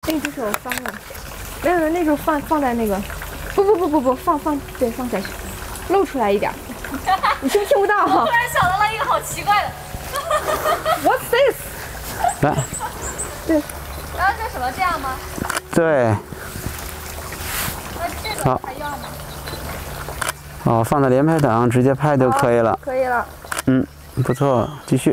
那只手翻了，没有，那时候放在那个，不，放下去，露出来一点。你听不到？ 我突然想到了一个好奇怪的。 What's this？ 来， 对， 然后这什么这样吗？ 对， 这种还要吗？ 哦，放在连拍档直接拍就可以了。 可以了。 嗯，不错，继续。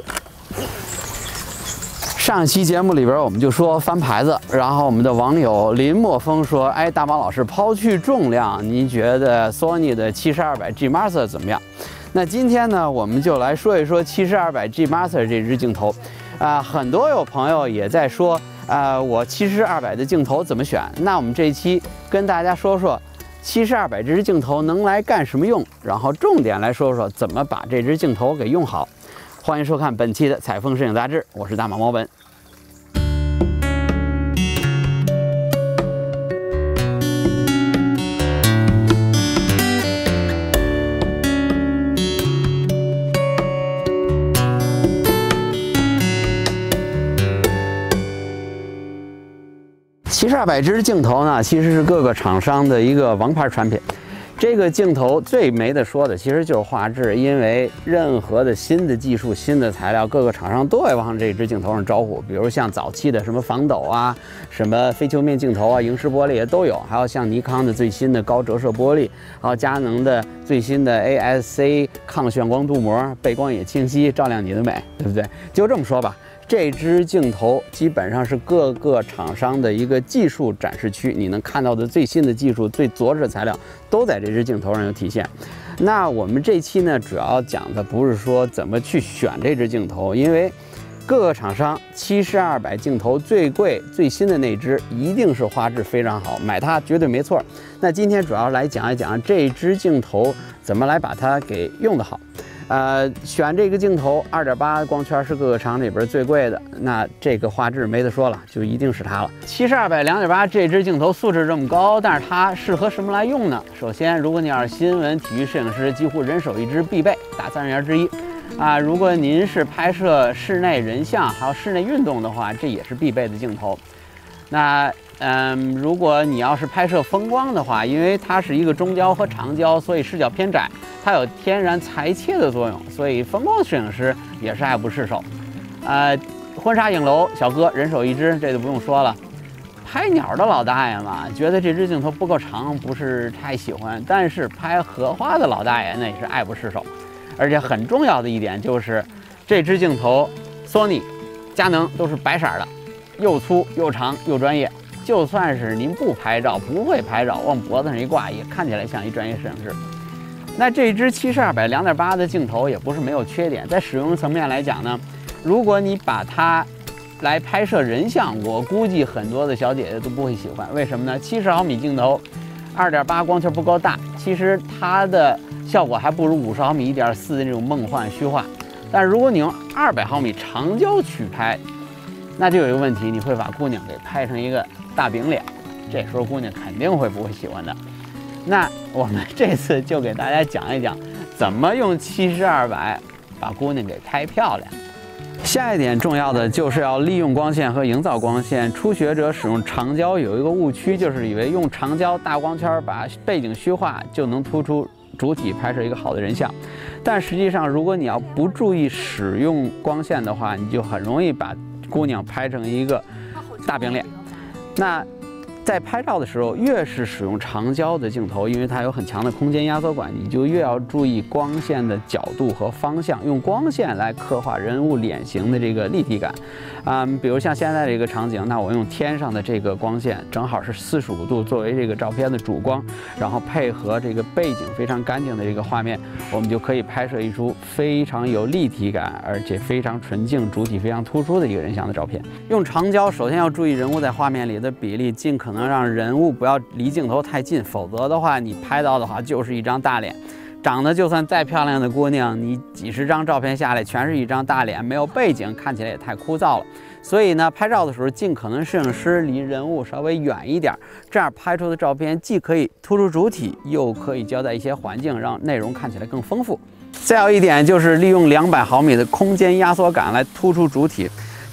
上期节目里边我们就说翻牌子，然后我们的网友林墨风说：“哎，大宝老师，抛去重量，您觉得 Sony 的7200G Master 怎么样？”那今天呢，我们就来说一说7200G Master 这支镜头。很多有朋友也在说，我7200的镜头怎么选？那我们这一期跟大家说说7200这支镜头能来干什么用，然后重点来说说怎么把这支镜头给用好。欢迎收看本期的采风摄影杂志，我是大马猫本。7200支镜头呢，其实是各个厂商的一个王牌产品。这个镜头最没得说的，其实就是画质，因为任何的新的技术、新的材料，各个厂商都会往这支镜头上招呼。比如像早期的什么防抖啊、什么非球面镜头啊、萤石玻璃也都有，还有像尼康的最新的高折射玻璃，还有佳能的最新的 ASC 抗眩光镀膜，背光也清晰，照亮你的美，对不对？就这么说吧。这支镜头基本上是各个厂商的一个技术展示区，你能看到的最新的技术、最着实的材料都在这支镜头上有体现。那我们这期呢，主要讲的不是说怎么去选这支镜头，因为各个厂商7200镜头最贵、最新的那支一定是画质非常好，买它绝对没错。那今天主要来讲一讲这支镜头怎么来把它给用得好。选这个镜头2.8光圈是各个厂里边最贵的，那这个画质没得说了，就一定是它了。7200 2.8这支镜头素质这么高，但是它适合什么来用呢？首先，如果你要是新闻体育摄影师，几乎人手一支必备，大三元之一。如果您是拍摄室内人像还有室内运动的话，这也是必备的镜头。那如果你要是拍摄风光的话，因为它是一个中焦和长焦，所以视角偏窄，它有天然裁切的作用，所以风光摄影师也是爱不释手。婚纱影楼小哥人手一支，这就不用说了。拍鸟的老大爷嘛，觉得这支镜头不够长，不是太喜欢，但是拍荷花的老大爷那也是爱不释手。而且很重要的一点就是，这支镜头 Sony、佳能都是白色的，又粗又长又专业。就算是您不拍照、不会拍照，往脖子上一挂，也看起来像一专业摄影师。那这支7200 2.8的镜头也不是没有缺点，在使用层面来讲呢，如果你把它来拍摄人像，我估计很多的小姐姐都不会喜欢。为什么呢？70毫米镜头，2.8光圈不够大，其实它的效果还不如50毫米 1.4的那种梦幻虚化。但是如果你用200毫米长焦去拍，那就有一个问题，你会把姑娘给拍成一个大饼脸，这时候姑娘肯定不会喜欢的。那我们这次就给大家讲一讲，怎么用7200把姑娘给拍漂亮。下一点重要的就是要利用光线和营造光线。初学者使用长焦有一个误区，就是以为用长焦大光圈把背景虚化就能突出主体拍摄一个好的人像，但实际上如果你要不注意使用光线的话，你就很容易把姑娘拍成一个大饼脸。那在拍照的时候，越是使用长焦的镜头，因为它有很强的空间压缩感，你就越要注意光线的角度和方向，用光线来刻画人物脸型的这个立体感。比如像现在这个场景，那我用天上的这个光线，正好是45度作为这个照片的主光，然后配合这个背景非常干净的这个画面，我们就可以拍摄一出非常有立体感，而且非常纯净、主体非常突出的一个人像的照片。用长焦，首先要注意人物在画面里的比例，尽可能让人物不要离镜头太近，否则的话，你拍到的话就是一张大脸。长得就算再漂亮的姑娘，你几十张照片下来全是一张大脸，没有背景，看起来也太枯燥了。所以呢，拍照的时候尽可能摄影师离人物稍微远一点，这样拍出的照片既可以突出主体，又可以交代一些环境，让内容看起来更丰富。再有一点就是利用200毫米的空间压缩感来突出主体。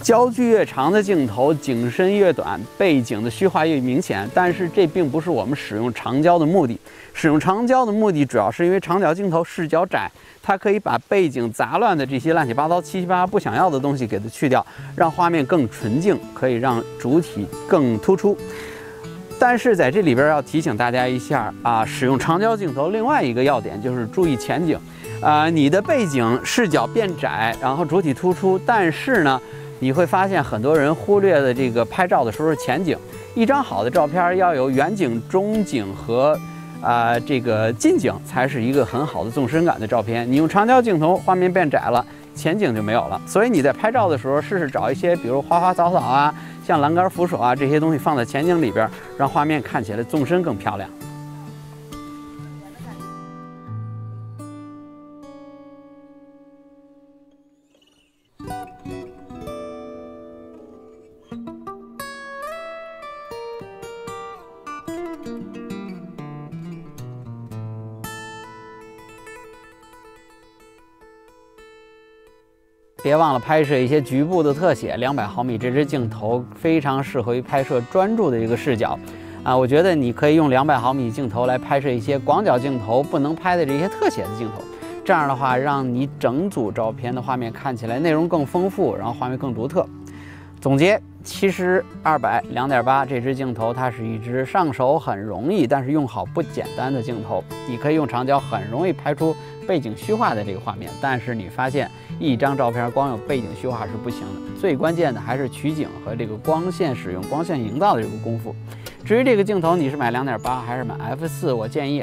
焦距越长的镜头，景深越短，背景的虚化越明显。但是这并不是我们使用长焦的目的。使用长焦的目的，主要是因为长焦镜头视角窄，它可以把背景杂乱的这些乱七八糟、七七八八不想要的东西给它去掉，让画面更纯净，可以让主体更突出。但是在这里边要提醒大家一下啊，使用长焦镜头另外一个要点就是注意前景。你的背景视角变窄，然后主体突出，但是呢，你会发现很多人忽略的这个拍照的时候是前景。一张好的照片要有远景、中景和这个近景，才是一个很好的纵深感的照片。你用长焦镜头，画面变窄了，前景就没有了。所以你在拍照的时候，试试找一些，比如花花草草啊，像栏杆扶手啊这些东西放在前景里边，让画面看起来纵深更漂亮。别忘了拍摄一些局部的特写，200毫米这支镜头非常适合于拍摄专注的一个视角，我觉得你可以用200毫米镜头来拍摄一些广角镜头不能拍的这些特写的镜头，这样的话让你整组照片的画面看起来内容更丰富，然后画面更独特。总结，其实200 2.8这支镜头它是一支上手很容易，但是用好不简单的镜头。你可以用长焦很容易拍出背景虚化的这个画面，但是你发现一张照片光有背景虚化是不行的，最关键的还是取景和这个光线使用、光线营造的这个功夫。至于这个镜头你是买2.8还是买 f4， 我建议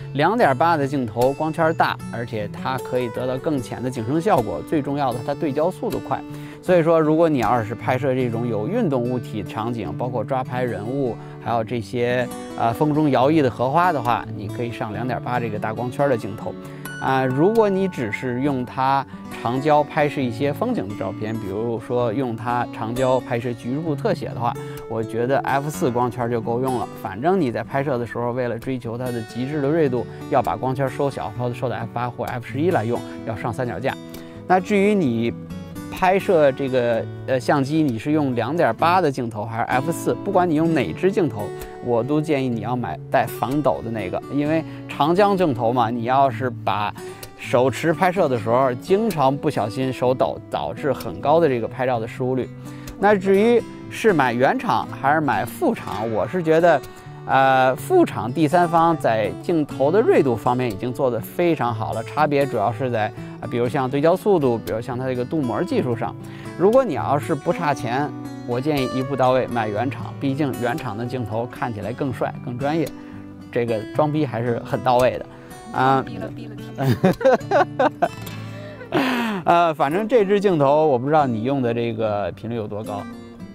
2.8的镜头光圈大，而且它可以得到更浅的景深效果，最重要的它对焦速度快。所以说，如果你要是拍摄这种有运动物体场景，包括抓拍人物，还有这些风中摇曳的荷花的话，你可以上2.8这个大光圈的镜头。如果你只是用它长焦拍摄一些风景的照片，比如说用它长焦拍摄局部特写的话，我觉得 f4 光圈就够用了。反正你在拍摄的时候，为了追求它的极致的锐度，要把光圈收小，收到 f8 或 f11来用，要上三脚架。那至于你拍摄这个相机，你是用2.8的镜头还是 f4， 不管你用哪支镜头，我都建议你要买带防抖的那个，因为长焦镜头嘛，你要是把手持拍摄的时候，经常不小心手抖，导致很高的这个拍照的失误率。那至于是买原厂还是买副厂，我是觉得副厂第三方在镜头的锐度方面已经做得非常好了，差别主要是在比如像对焦速度，比如像它这个镀膜技术上。如果你要是不差钱，我建议一步到位买原厂，毕竟原厂的镜头看起来更帅、更专业，这个装逼还是很到位的。反正这支镜头我不知道你用的这个频率有多高。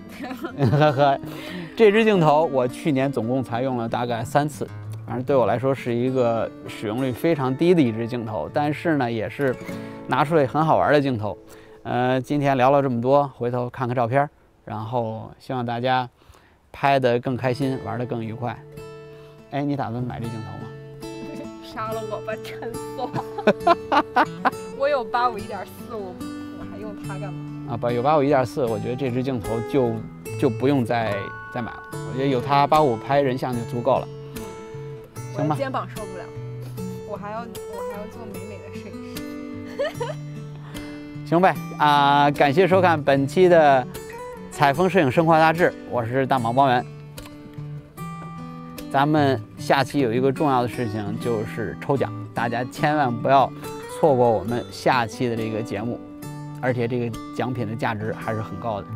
这支镜头我去年总共才用了大概3次，反正对我来说是一个使用率非常低的一支镜头，但是呢也是拿出来很好玩的镜头。今天聊了这么多，回头看看照片，然后希望大家拍得更开心，玩得更愉快。哎，你打算买这镜头吗？ 杀了我吧，陈总！我有85-1.4，我还用它干嘛？ 有85 1.4，我觉得这支镜头就不用再买了。我觉得有它85拍人像就足够了。行吧。 肩膀受不了，我还要做美美的摄影师。 行呗感谢收看本期的采风摄影生活大志，我是大毛包圆。咱们下期有一个重要的事情，就是抽奖，大家千万不要错过我们下期的这个节目，而且这个奖品的价值还是很高的。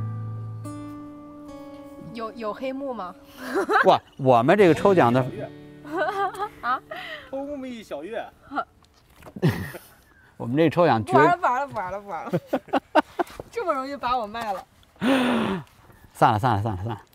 有黑幕吗？ 哇，我们这个抽奖的偷工1小月。 我们这抽奖不玩了，这么容易把我卖了。 算了。